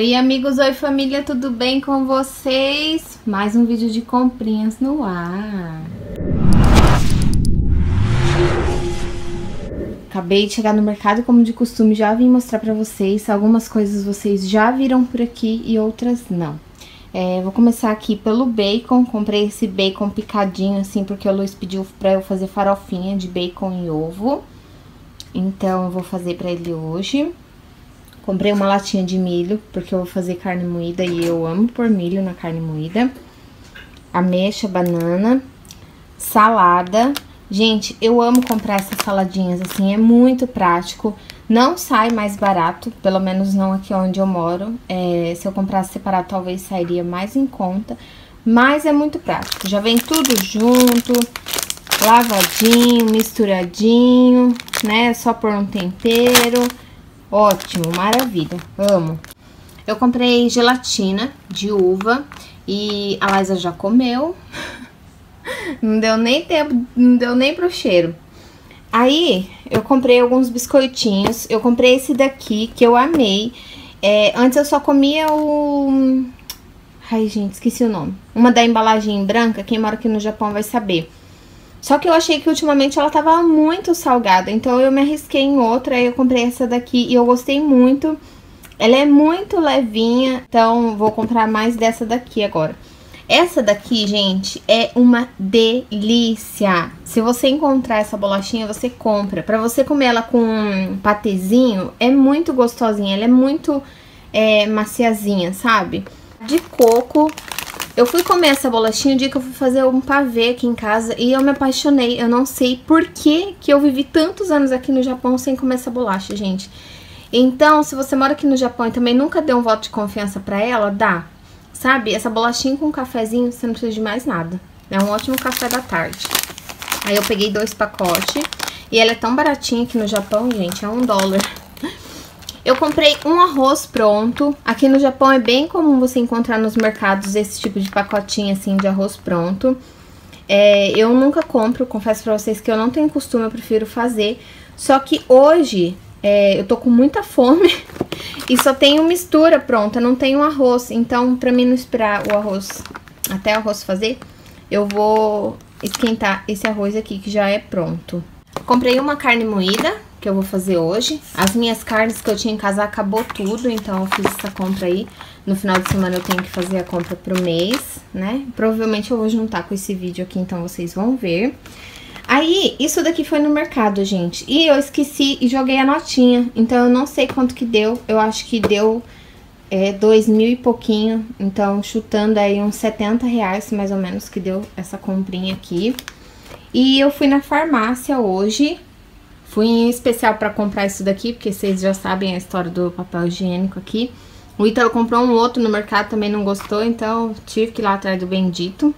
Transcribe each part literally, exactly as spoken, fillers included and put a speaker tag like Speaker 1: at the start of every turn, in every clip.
Speaker 1: Oi amigos, oi família, tudo bem com vocês? Mais um vídeo de comprinhas no ar. Acabei de chegar no mercado, como de costume, já vim mostrar pra vocês. Algumas coisas vocês já viram por aqui e outras não. É, vou começar aqui pelo bacon. Comprei esse bacon picadinho assim, porque o Luiz pediu pra eu fazer farofinha de bacon e ovo. Então eu vou fazer pra ele hoje. Comprei uma latinha de milho, porque eu vou fazer carne moída e eu amo pôr milho na carne moída. Ameixa, banana, salada. Gente, eu amo comprar essas saladinhas assim, é muito prático. Não sai mais barato, pelo menos não aqui onde eu moro. É, se eu comprasse separado, talvez sairia mais em conta. Mas é muito prático, já vem tudo junto, lavadinho, misturadinho, né? É só pôr um tempero. Ótimo, maravilha, amo. Eu comprei gelatina de uva e a Laísa já comeu. Não deu nem tempo, não deu nem pro cheiro. Aí, eu comprei alguns biscoitinhos. Eu comprei esse daqui, que eu amei. É, antes eu só comia o... Ai, gente, esqueci o nome. Uma da embalagem branca, quem mora aqui no Japão vai saber. Só que eu achei que ultimamente ela tava muito salgada, então eu me arrisquei em outra, aí eu comprei essa daqui e eu gostei muito. Ela é muito levinha, então vou comprar mais dessa daqui agora. Essa daqui, gente, é uma delícia. Se você encontrar essa bolachinha, você compra. Pra você comer ela com um patezinho, é muito gostosinha, ela é muito é, maciazinha, sabe? De coco. Eu fui comer essa bolachinha o dia que eu fui fazer um pavê aqui em casa e eu me apaixonei. Eu não sei por que que eu vivi tantos anos aqui no Japão sem comer essa bolacha, gente. Então, se você mora aqui no Japão e também nunca deu um voto de confiança pra ela, dá. Sabe? Essa bolachinha com um cafezinho, você não precisa de mais nada. É um ótimo café da tarde. Aí eu peguei dois pacotes e ela é tão baratinha aqui no Japão, gente, é um dólar. Eu comprei um arroz pronto. Aqui no Japão é bem comum você encontrar nos mercados esse tipo de pacotinho assim de arroz pronto. É, eu nunca compro, confesso pra vocês que eu não tenho costume, eu prefiro fazer. Só que hoje é, eu tô com muita fome e só tenho mistura pronta, não tenho arroz. Então, pra mim não esperar o arroz, até o arroz fazer, eu vou esquentar esse arroz aqui que já é pronto. Comprei uma carne moída, que eu vou fazer hoje. As minhas carnes que eu tinha em casa acabou tudo, então eu fiz essa compra aí. No final de semana eu tenho que fazer a compra pro mês, né? Provavelmente eu vou juntar com esse vídeo aqui, então vocês vão ver. Aí, isso daqui foi no mercado, gente. E eu esqueci e joguei a notinha, então eu não sei quanto que deu. Eu acho que deu é, dois mil e pouquinho, então chutando aí uns setenta reais, mais ou menos, que deu essa comprinha aqui. E eu fui na farmácia hoje. Fui em especial pra comprar isso daqui, porque vocês já sabem a história do papel higiênico aqui. O Ítalo comprou um outro no mercado, também não gostou, então tive que ir lá atrás do bendito.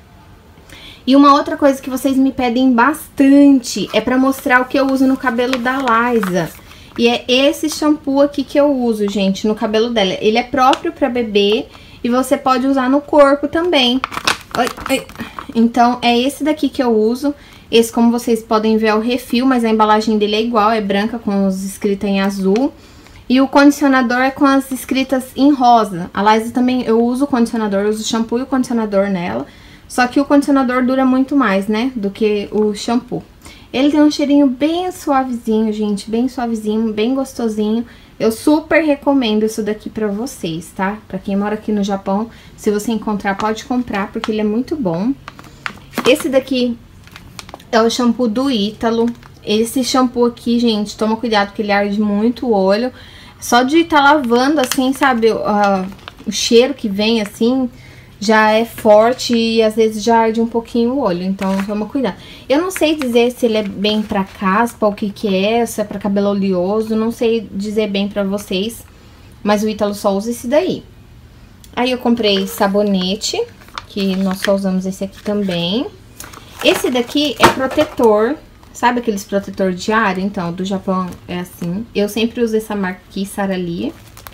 Speaker 1: E uma outra coisa que vocês me pedem bastante é pra mostrar o que eu uso no cabelo da Laísa. E é esse shampoo aqui que eu uso, gente, no cabelo dela. Ele é próprio pra bebê e você pode usar no corpo também. Oi, oi. Então, é esse daqui que eu uso. Esse, como vocês podem ver, é o refil, mas a embalagem dele é igual, é branca com os escritas em azul. E o condicionador é com as escritas em rosa. A Laísa também, eu uso o condicionador, eu uso o shampoo e o condicionador nela. Só que o condicionador dura muito mais, né, do que o shampoo. Ele tem um cheirinho bem suavezinho, gente, bem suavezinho, bem gostosinho. Eu super recomendo isso daqui pra vocês, tá? Pra quem mora aqui no Japão, se você encontrar, pode comprar, porque ele é muito bom. Esse daqui é o shampoo do Ítalo. Esse shampoo aqui, gente, toma cuidado porque ele arde muito o olho. Só de estar tá lavando assim, sabe, uh, o cheiro que vem assim já é forte e às vezes já arde um pouquinho o olho. Então toma cuidado. Eu não sei dizer se ele é bem pra caspa, o que que é, se é pra cabelo oleoso, não sei dizer bem pra vocês. Mas o Ítalo só usa esse daí. Aí eu comprei sabonete, que nós só usamos esse aqui também. Esse daqui é protetor, sabe aqueles protetor diário? Então, do Japão é assim. Eu sempre uso essa marca aqui, Sara Lee.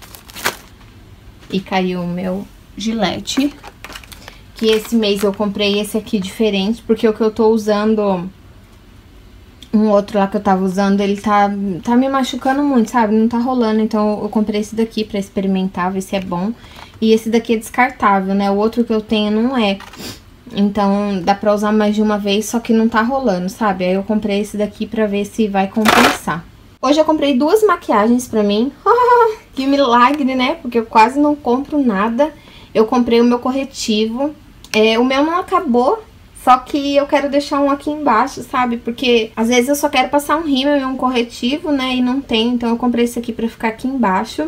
Speaker 1: E caiu o meu Gillette. Que esse mês eu comprei esse aqui diferente, porque o que eu tô usando um outro lá que eu tava usando, ele tá, tá me machucando muito, sabe? Não tá rolando, então eu comprei esse daqui pra experimentar, ver se é bom. E esse daqui é descartável, né? O outro que eu tenho não é. Então, dá pra usar mais de uma vez, só que não tá rolando, sabe? Aí eu comprei esse daqui pra ver se vai compensar. Hoje eu comprei duas maquiagens pra mim. Que milagre, né? Porque eu quase não compro nada. Eu comprei o meu corretivo. É, o meu não acabou, só que eu quero deixar um aqui embaixo, sabe? Porque às vezes eu só quero passar um rímel e um corretivo, né? E não tem, então eu comprei esse aqui pra ficar aqui embaixo.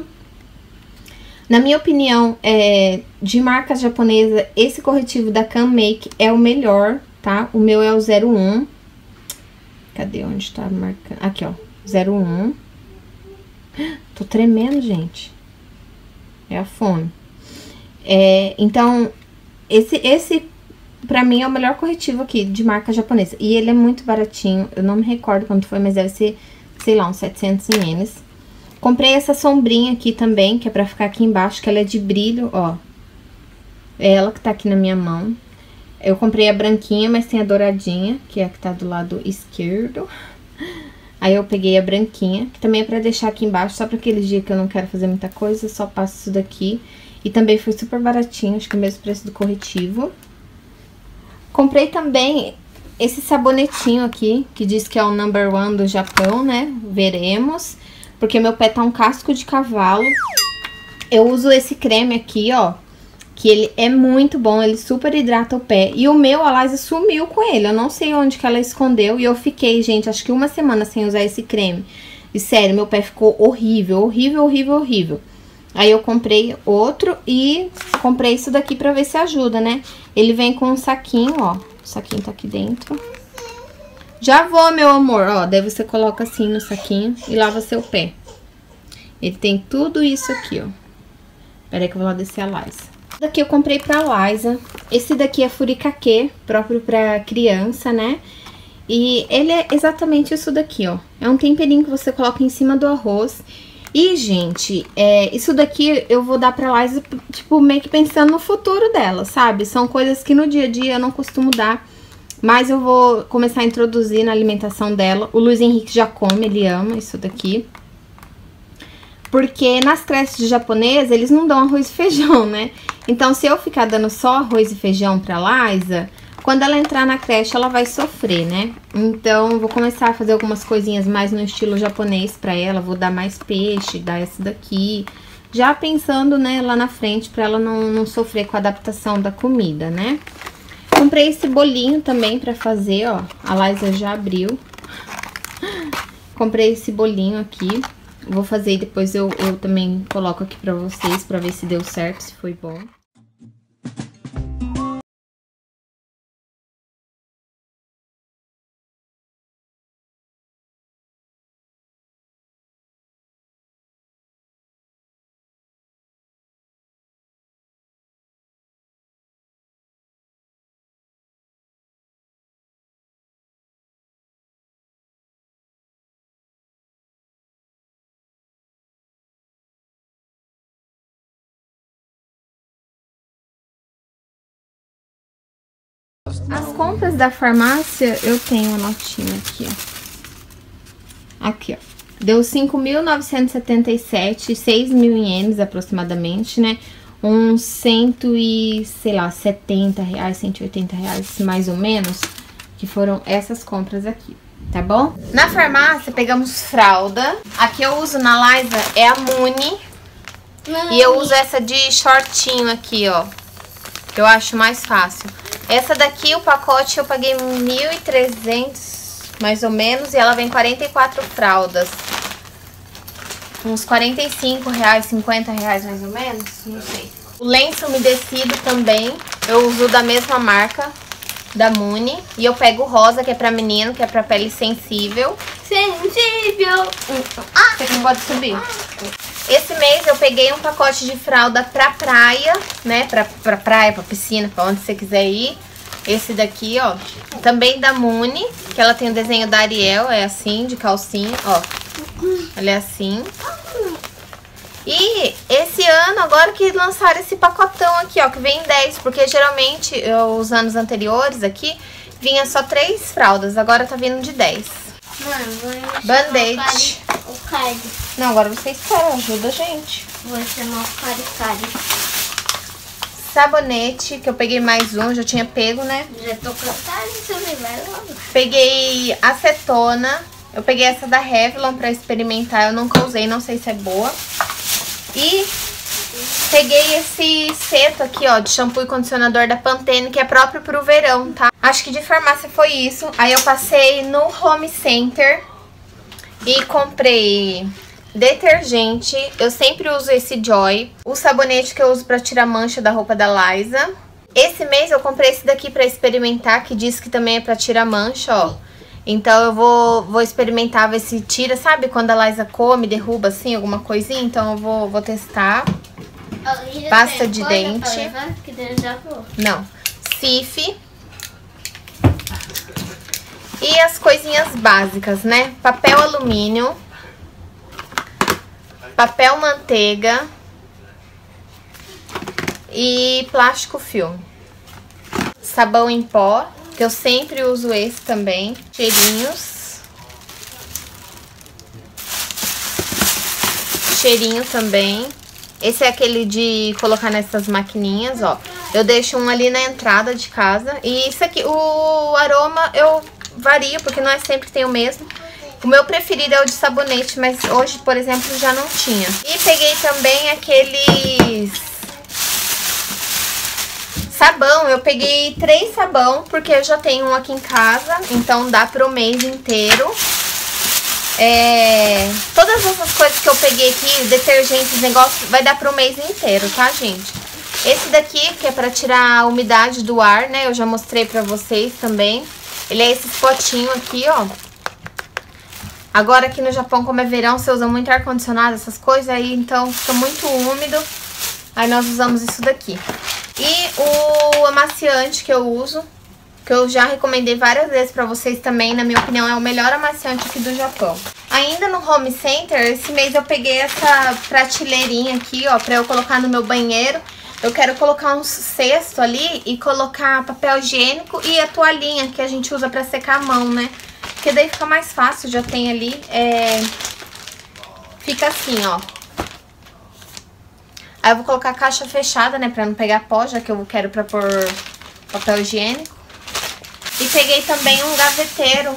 Speaker 1: Na minha opinião, é, de marca japonesa, esse corretivo da Canmake é o melhor, tá? O meu é o zero um. Cadê onde tá a marca? Aqui, ó, zero um. Tô tremendo, gente. É a fome. É, então, esse, esse pra mim é o melhor corretivo aqui de marca japonesa. E ele é muito baratinho, eu não me recordo quanto foi, mas deve ser, sei lá, uns setecentos ienes. Comprei essa sombrinha aqui também, que é pra ficar aqui embaixo, que ela é de brilho, ó. É ela que tá aqui na minha mão. Eu comprei a branquinha, mas tem a douradinha, que é a que tá do lado esquerdo. Aí eu peguei a branquinha, que também é pra deixar aqui embaixo, só pra aqueles dias que eu não quero fazer muita coisa, só passo isso daqui. E também foi super baratinho, acho que é o mesmo preço do corretivo. Comprei também esse sabonetinho aqui, que diz que é o number one do Japão, né? Veremos. Porque meu pé tá um casco de cavalo. Eu uso esse creme aqui, ó. Que ele é muito bom, ele super hidrata o pé. E o meu, a Liza sumiu com ele. Eu não sei onde que ela escondeu. E eu fiquei, gente, acho que uma semana sem usar esse creme. E sério, meu pé ficou horrível, horrível, horrível, horrível. Aí eu comprei outro e comprei isso daqui pra ver se ajuda, né? Ele vem com um saquinho, ó. O saquinho tá aqui dentro. Já vou, meu amor, ó, daí você coloca assim no saquinho e lava seu pé. Ele tem tudo isso aqui, ó. Pera aí que eu vou lá descer a Liza. Esse daqui eu comprei pra Liza. Esse daqui é furikake, próprio pra criança, né? E ele é exatamente isso daqui, ó. É um temperinho que você coloca em cima do arroz. E, gente, é, isso daqui eu vou dar pra Liza, tipo, meio que pensando no futuro dela, sabe? São coisas que no dia a dia eu não costumo dar. Mas eu vou começar a introduzir na alimentação dela. O Luiz Henrique já come, ele ama isso daqui. Porque nas creches de japonês, eles não dão arroz e feijão, né? Então, se eu ficar dando só arroz e feijão pra Liza, quando ela entrar na creche, ela vai sofrer, né? Então, eu vou começar a fazer algumas coisinhas mais no estilo japonês pra ela. Vou dar mais peixe, dar esse daqui. Já pensando, né, lá na frente, pra ela não, não sofrer com a adaptação da comida, né? Comprei esse bolinho também pra fazer, ó. A Liza já abriu. Comprei esse bolinho aqui. Vou fazer e depois eu, eu também coloco aqui pra vocês, pra ver se deu certo, se foi bom. As compras da farmácia, eu tenho uma notinha aqui, ó. Aqui, ó. Deu cinco mil novecentos e setenta e sete, seis mil ienes aproximadamente, né? Uns cento e, sei lá, setenta reais, cento e oitenta reais, mais ou menos, que foram essas compras aqui, tá bom? Na farmácia, pegamos fralda. Aqui eu uso na Liza, é a Muni. E eu uso essa de shortinho aqui, ó, que eu acho mais fácil. Essa daqui, o pacote, eu paguei mil e trezentos, mais ou menos, e ela vem quarenta e quatro fraldas. Uns quarenta e cinco reais, cinquenta reais, mais ou menos, não sei. O lenço umedecido também, eu uso da mesma marca, da Muni. E eu pego o rosa, que é pra menino, que é pra pele sensível. Sensível! Ah, você que não pode subir. Esse mês eu peguei um pacote de fralda pra praia, né? Pra, pra praia, pra piscina, pra onde você quiser ir. Esse daqui, ó, também da Muni, que ela tem o desenho da Ariel, é assim, de calcinha, ó. Ela é assim. E esse ano, agora que lançaram esse pacotão aqui, ó, que vem dez, porque geralmente, eu, os anos anteriores aqui, vinha só três fraldas, agora tá vindo de dez.
Speaker 2: Mano, vou
Speaker 1: Band-Aid.
Speaker 2: O card.
Speaker 1: Não, agora você espera, ajuda a gente.
Speaker 2: Vou chamar o card-card.
Speaker 1: Sabonete, que eu peguei mais um, já tinha pego, né?
Speaker 2: Já tô cansada de você vai logo.
Speaker 1: Peguei acetona. Eu peguei essa da Revlon pra experimentar, eu nunca usei, não sei se é boa. E peguei esse seto aqui, ó, de shampoo e condicionador da Pantene, que é próprio pro verão, tá? Acho que de farmácia foi isso. Aí eu passei no Home Center e comprei detergente. Eu sempre uso esse Joy. O sabonete que eu uso pra tirar mancha da roupa da Liza. Esse mês eu comprei esse daqui pra experimentar, que diz que também é pra tirar mancha, ó. Então eu vou, vou experimentar, ver se tira, sabe? Quando a Liza come, derruba assim, alguma coisinha. Então eu vou, vou testar. Pasta de dente. Não. Cif. E as coisinhas básicas, né? Papel alumínio. Papel manteiga. E plástico filme. Sabão em pó, que eu sempre uso esse também. Cheirinhos. Cheirinho também. Esse é aquele de colocar nessas maquininhas, ó. Eu deixo um ali na entrada de casa. E isso aqui, o aroma eu vario, porque não é sempre que tem o mesmo. O meu preferido é o de sabonete, mas hoje, por exemplo, já não tinha. E peguei também aqueles... sabão. Eu peguei três sabão, porque eu já tenho um aqui em casa, então dá pro mês inteiro. É... Todas essas coisas que eu peguei aqui, detergentes, negócio, vai dar pro mês inteiro, tá, gente? Esse daqui, que é pra tirar a umidade do ar, né? Eu já mostrei pra vocês também. Ele é esse potinho aqui, ó. Agora aqui no Japão, como é verão, você usa muito ar-condicionado, essas coisas aí, então fica muito úmido. Aí nós usamos isso daqui. E o amaciante que eu uso, que eu já recomendei várias vezes pra vocês também, na minha opinião, é o melhor amaciante aqui do Japão. Ainda no Home Center, esse mês eu peguei essa prateleirinha aqui, ó, pra eu colocar no meu banheiro. Eu quero colocar um cesto ali e colocar papel higiênico e a toalhinha que a gente usa pra secar a mão, né? Porque daí fica mais fácil, já tem ali, é... fica assim, ó. Aí eu vou colocar a caixa fechada, né, pra não pegar pó, já que eu quero pra pôr papel higiênico. E peguei também um gaveteiro,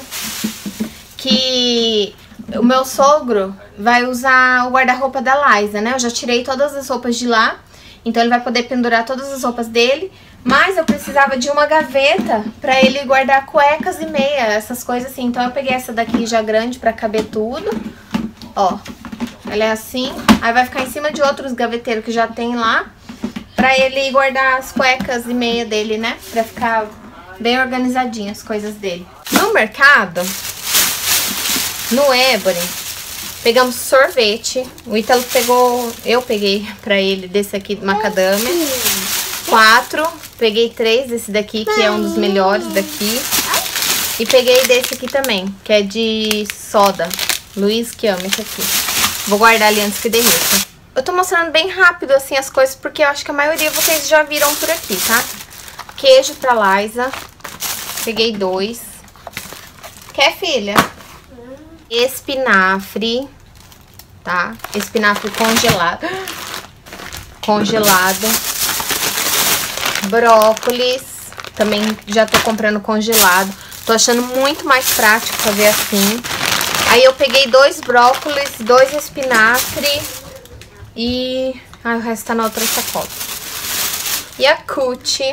Speaker 1: que o meu sogro vai usar o guarda-roupa da Liza, né? Eu já tirei todas as roupas de lá, então ele vai poder pendurar todas as roupas dele. Mas eu precisava de uma gaveta pra ele guardar cuecas e meia, essas coisas assim. Então eu peguei essa daqui já grande pra caber tudo, ó. Ela é assim, aí vai ficar em cima de outros gaveteiros que já tem lá, pra ele guardar as cuecas e meia dele, né? Pra ficar bem organizadinho as coisas dele. No mercado, no Ebony, pegamos sorvete. O Ítalo pegou, eu peguei pra ele desse aqui, macadâmia. Quatro, peguei três desse daqui, que é um dos melhores daqui. E peguei desse aqui também, que é de soda. Luiz que ama esse aqui. Vou guardar ali antes que derreta. Eu tô mostrando bem rápido, assim, as coisas, porque eu acho que a maioria vocês já viram por aqui, tá? Queijo pra Liza. Peguei dois. Quer, filha? Espinafre. Tá? Espinafre congelado. Congelado. Brócolis. Também já tô comprando congelado. Tô achando muito mais prático fazer assim. Aí eu peguei dois brócolis, dois espinafre e... ah, o resto tá na outra sacola. Yakult.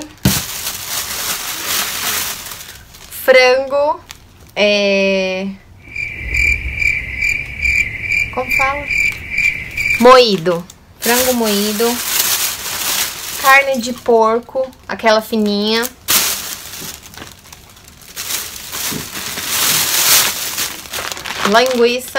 Speaker 1: Frango. É... como fala? Moído. Frango moído. Carne de porco, aquela fininha. Linguiça.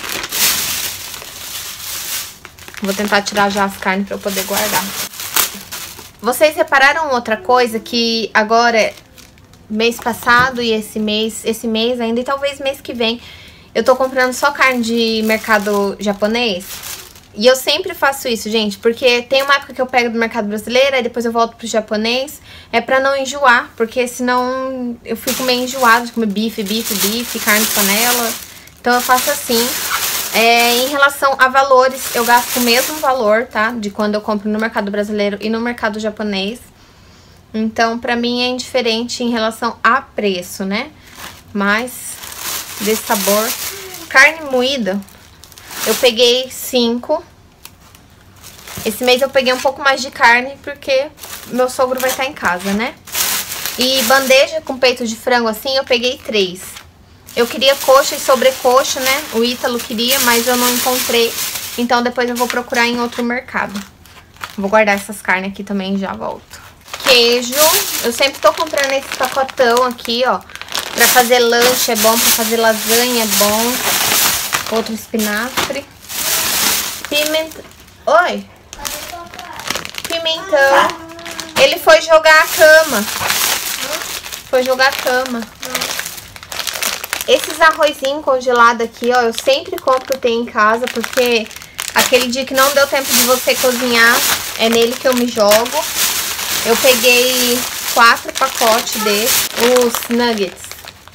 Speaker 1: Vou tentar tirar já as carnes pra eu poder guardar. Vocês repararam outra coisa que agora, mês passado e esse mês, esse mês ainda e talvez mês que vem, eu tô comprando só carne de mercado japonês. E eu sempre faço isso, gente, porque tem uma época que eu pego do mercado brasileiro, aí depois eu volto pro japonês. É pra não enjoar, porque senão eu fico meio enjoada de comer bife, bife, bife, carne de panela. Então eu faço assim. É, em relação a valores, eu gasto o mesmo valor, tá? De quando eu compro no mercado brasileiro e no mercado japonês. Então, pra mim é indiferente em relação a preço, né? Mas, desse sabor. Carne moída, eu peguei cinco. Esse mês eu peguei um pouco mais de carne, porque meu sogro vai estar em casa, né? E bandeja com peito de frango assim, eu peguei três. Eu queria coxa e sobrecoxa, né? O Ítalo queria, mas eu não encontrei. Então depois eu vou procurar em outro mercado. Vou guardar essas carnes aqui também e já volto. Queijo, eu sempre tô comprando esse pacotão aqui, ó. Pra fazer lanche é bom, pra fazer lasanha é bom. Outro espinafre. Pimentão. Oi. Pimentão. Ele foi jogar a cama. Foi jogar a cama. Esses arrozinhos congelados aqui, ó, eu sempre compro ter em casa, porque aquele dia que não deu tempo de você cozinhar, é nele que eu me jogo. Eu peguei quatro pacotes desses, os nuggets.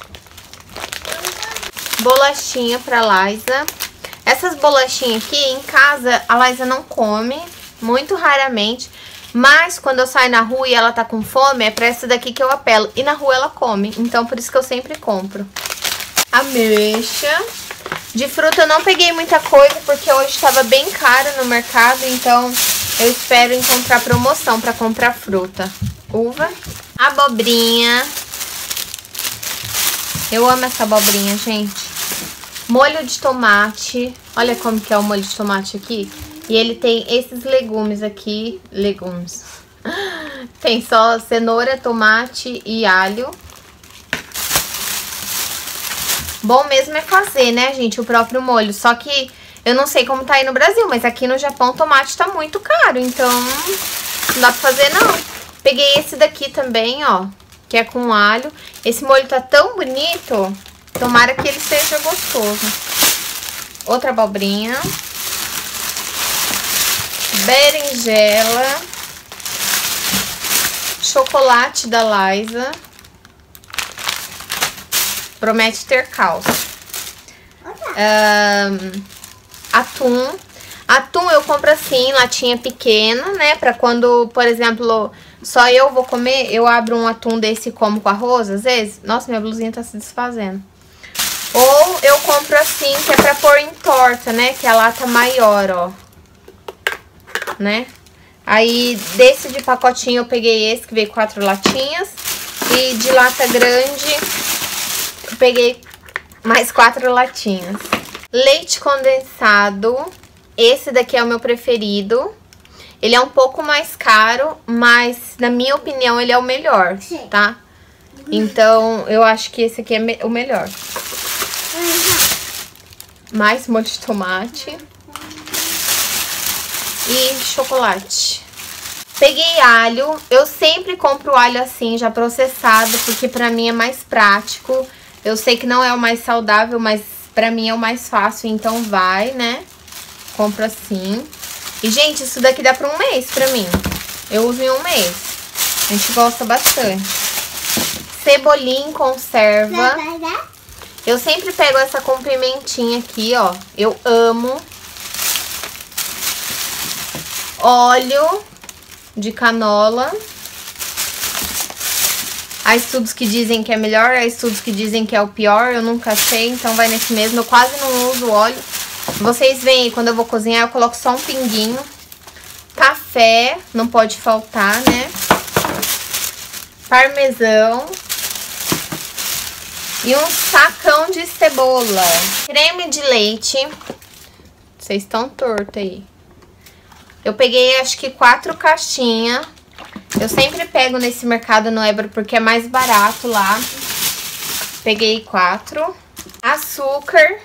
Speaker 1: Bolachinha pra Laísa. Essas bolachinhas aqui, em casa, a Laísa não come, muito raramente. Mas quando eu saio na rua e ela tá com fome, é pra essa daqui que eu apelo. E na rua ela come, então por isso que eu sempre compro. Ameixa. De fruta eu não peguei muita coisa, porque hoje tava bem caro no mercado, então eu espero encontrar promoção pra comprar fruta. Uva. Abobrinha. Eu amo essa abobrinha, gente. Molho de tomate. Olha como que é o molho de tomate aqui. E ele tem esses legumes aqui. Legumes. Tem só cenoura, tomate e alho. Bom mesmo é fazer, né, gente, o próprio molho. Só que eu não sei como tá aí no Brasil, mas aqui no Japão o tomate tá muito caro. Então não dá pra fazer, não. Peguei esse daqui também, ó, que é com alho. Esse molho tá tão bonito. Tomara que ele seja gostoso. Outra abobrinha. Berinjela. Chocolate da Laísa. Promete ter cálcio. Um, atum. Atum eu compro assim, latinha pequena, né? Pra quando, por exemplo, só eu vou comer, eu abro um atum desse e como com arroz, às vezes. Nossa, minha blusinha tá se desfazendo. Ou eu compro assim, que é pra pôr em torta, né? Que é a lata maior, ó. Né? Aí, desse de pacotinho eu peguei esse, que veio quatro latinhas. E de lata grande, eu peguei mais quatro latinhas. Leite condensado. Esse daqui é o meu preferido. Ele é um pouco mais caro, mas na minha opinião ele é o melhor, tá? Então, eu acho que esse aqui é me- o melhor. Mais molho de tomate. E chocolate. Peguei alho. Eu sempre compro alho assim, já processado, porque pra mim é mais prático. Eu sei que não é o mais saudável, mas pra mim é o mais fácil, então vai, né? Compro assim. E, gente, isso daqui dá pra um mês pra mim. Eu uso em um mês. A gente gosta bastante. Cebolinha em conserva. Eu sempre pego essa com pimentinha aqui, ó. Eu amo. Óleo de canola. Há estudos que dizem que é melhor, há estudos que dizem que é o pior. Eu nunca sei, então vai nesse mesmo. Eu quase não uso óleo. Vocês veem, quando eu vou cozinhar, eu coloco só um pinguinho. Café, não pode faltar, né? Parmesão. E um sacão de cebola. Creme de leite. Vocês estão tortos aí. Eu peguei, acho que quatro caixinhas. Eu sempre pego nesse mercado no Ebro porque é mais barato lá. Peguei quatro. Açúcar.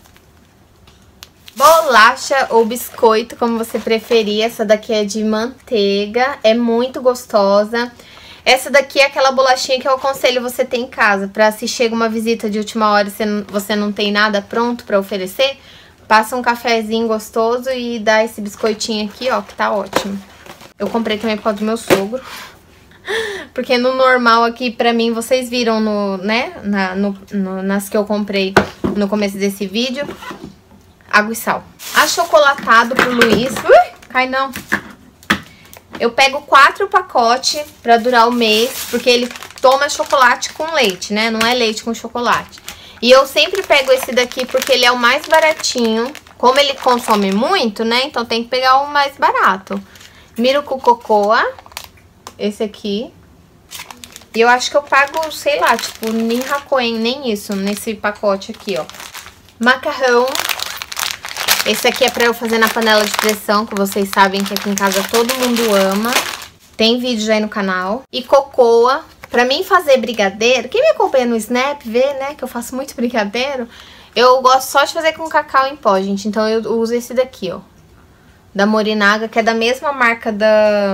Speaker 1: Bolacha ou biscoito, como você preferir. Essa daqui é de manteiga. É muito gostosa. Essa daqui é aquela bolachinha que eu aconselho você ter em casa. Pra se chega uma visita de última hora e você não, você não tem nada pronto pra oferecer, passa um cafezinho gostoso e dá esse biscoitinho aqui, ó, que tá ótimo. Eu comprei também por causa do meu sogro. Porque no normal aqui, pra mim, vocês viram no, né, na, no, no, nas que eu comprei no começo desse vídeo, água e sal. Achocolatado pro Luiz. Ui, cai não. Eu pego quatro pacotes pra durar o mês, porque ele toma chocolate com leite, né? Não é leite com chocolate. E eu sempre pego esse daqui porque ele é o mais baratinho. Como ele consome muito, né? Então tem que pegar o mais barato. Miracle Cocoa. Esse aqui. E eu acho que eu pago, sei lá, tipo, nem Hakoen, nem isso, nesse pacote aqui, ó. Macarrão. Esse aqui é pra eu fazer na panela de pressão, que vocês sabem que aqui em casa todo mundo ama. Tem vídeo já aí no canal. E cocoa. Pra mim fazer brigadeiro, quem me acompanha no Snap vê, né, que eu faço muito brigadeiro. Eu gosto só de fazer com cacau em pó, gente. Então eu uso esse daqui, ó. Da Morinaga, que é da mesma marca da...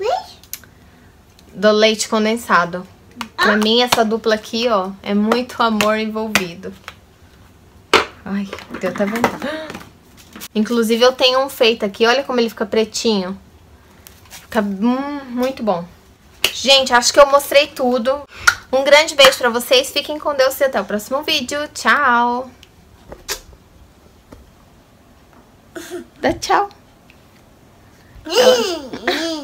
Speaker 1: do leite condensado. Pra mim, essa dupla aqui, ó, é muito amor envolvido. Ai, deu até vontade. Inclusive, eu tenho um feito aqui. Olha como ele fica pretinho. Fica hum, muito bom. Gente, acho que eu mostrei tudo. Um grande beijo pra vocês. Fiquem com Deus e até o próximo vídeo. Tchau. Dá tchau. Ela...